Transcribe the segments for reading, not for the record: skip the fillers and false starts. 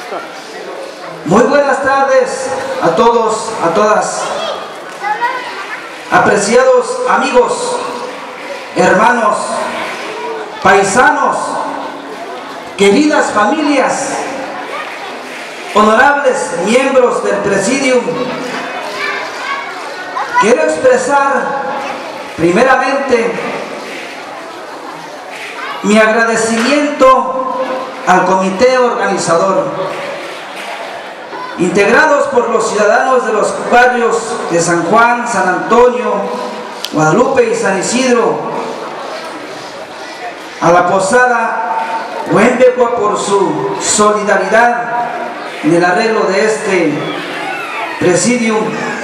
Muy buenas tardes a todos, a todas. Apreciados amigos, hermanos, paisanos, queridas familias, honorables miembros del Presidium, quiero expresar primeramente mi agradecimiento al comité organizador, integrados por los ciudadanos de los barrios de San Juan, San Antonio, Guadalupe y San Isidro, a la Posada Huembecua por su solidaridad en el arreglo de este presidium,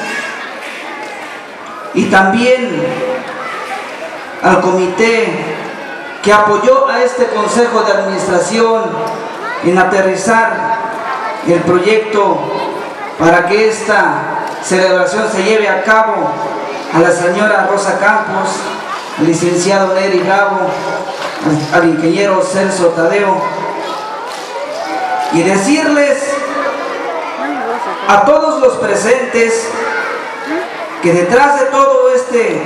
y también al comité que apoyó a este Consejo de Administración en aterrizar el proyecto para que esta celebración se lleve a cabo, a la señora Rosa Campos, al licenciado Neri Bravo, al ingeniero Celso Tadeo, y decirles a todos los presentes que detrás de todo este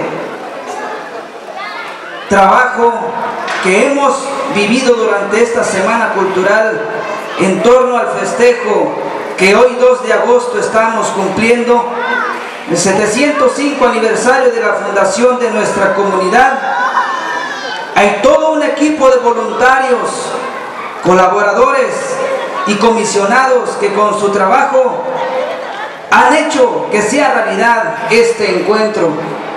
trabajo que hemos vivido durante esta Semana Cultural en torno al festejo que hoy 2 de agosto estamos cumpliendo, el 705 aniversario de la fundación de nuestra comunidad, hay todo un equipo de voluntarios, colaboradores y comisionados que con su trabajo han hecho que sea realidad este encuentro.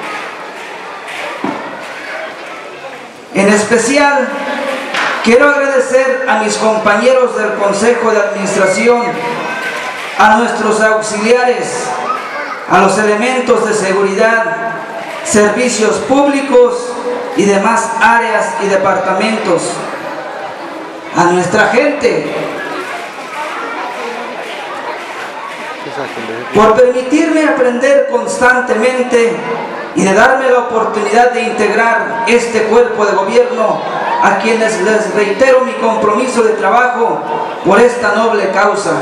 En especial, quiero agradecer a mis compañeros del Consejo de Administración, a nuestros auxiliares, a los elementos de seguridad, servicios públicos y demás áreas y departamentos, a nuestra gente, por permitirme aprender constantemente y de darme la oportunidad de integrar este cuerpo de gobierno, a quienes les reitero mi compromiso de trabajo por esta noble causa.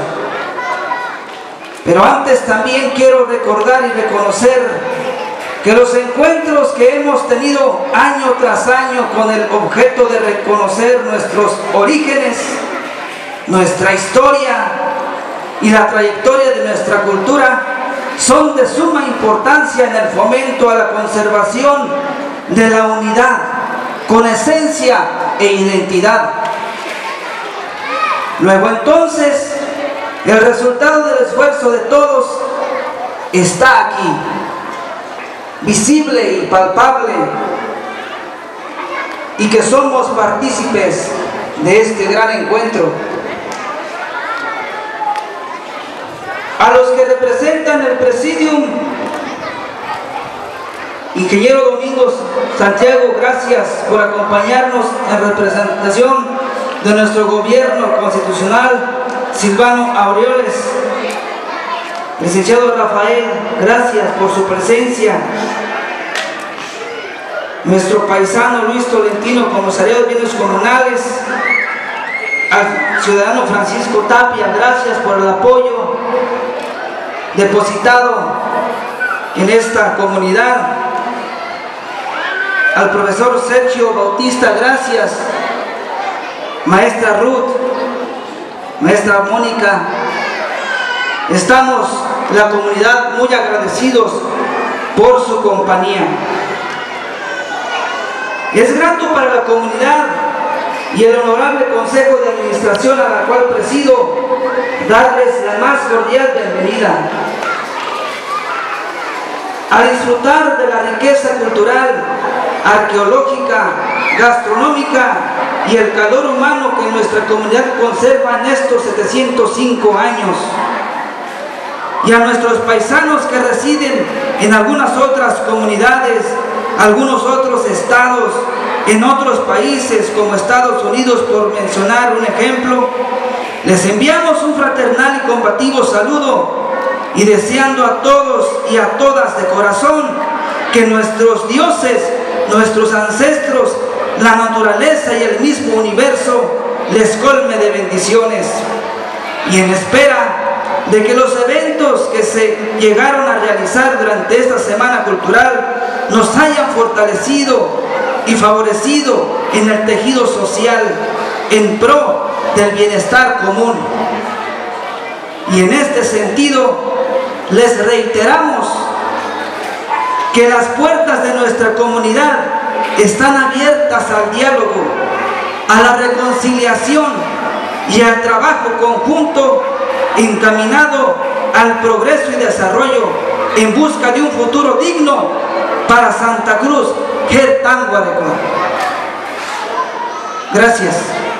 Pero antes también quiero recordar y reconocer que los encuentros que hemos tenido año tras año con el objeto de reconocer nuestros orígenes, nuestra historia y la trayectoria de nuestra cultura son de suma importancia en el fomento a la conservación de la unidad con esencia e identidad. Luego entonces, el resultado del esfuerzo de todos está aquí, visible y palpable, y que somos partícipes de este gran encuentro. A los que representan el Presidium, ingeniero Domingo Santiago, gracias por acompañarnos en representación de nuestro gobierno constitucional. Silvano Aureoles, licenciado Rafael, gracias por su presencia. Nuestro paisano Luis Tolentino, comisariado de bienes comunales. Al ciudadano Francisco Tapia, gracias por el apoyo depositado en esta comunidad. Al profesor Sergio Bautista, gracias. Maestra Ruth, maestra Mónica, estamos la comunidad muy agradecidos por su compañía. Es grato para la comunidad y el honorable Consejo de Administración, a la cual presido, darles la más cordial bienvenida a disfrutar de la riqueza cultural, arqueológica, gastronómica y el calor humano que nuestra comunidad conserva en estos 705 años. Y a nuestros paisanos que residen en algunas otras comunidades, algunos otros estados, en otros países como Estados Unidos, por mencionar un ejemplo, les enviamos un fraternal y combativo saludo, y deseando a todos y a todas de corazón que nuestros dioses, nuestros ancestros, la naturaleza y el mismo universo les colme de bendiciones. y en espera de que los eventos que se llegaron a realizar durante esta Semana Cultural nos hayan fortalecido y favorecido en el tejido social en pro del bienestar común. Y en este sentido les reiteramos que las puertas de nuestra comunidad están abiertas al diálogo, a la reconciliación y al trabajo conjunto encaminado al progreso y desarrollo en busca de un futuro digno para Santa Cruz, Gertánguarecua. Gracias.